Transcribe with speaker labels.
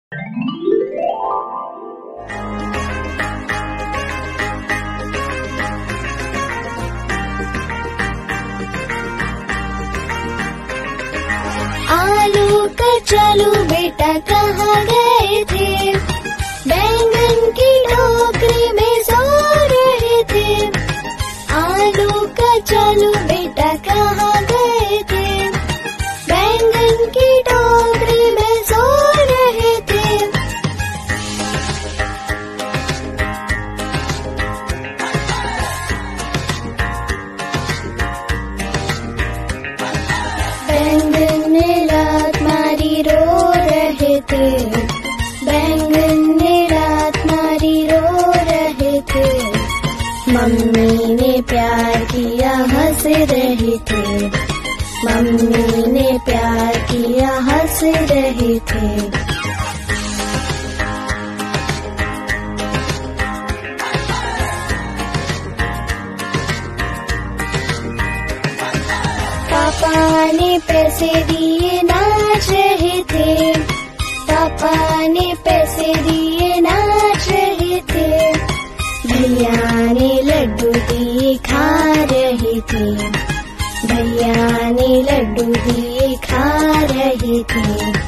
Speaker 1: आलू कचालू बेटा कहाँ गए थे? बैंगन की टोकरी में सो रहे थे। आलू कचालू बेटा कहाँ गए थे? बैंगन की टोकरी में सो रहे थे। बैंगन ने लात मारी रो रहे थे। बैंगन ने लात मारी रो रहे थे। मम्मी ने प्यार किया हंस रहे थे। मम्मी ने प्यार किया हंस रहे थे। पापा ने पैसे दिए नाच रहे थे। पापा ने पैसे दिए नाच रहे थे। भैया ने लड्डू दिए खा रहे थे। भैया ने लड्डू दिए खा रहे थे।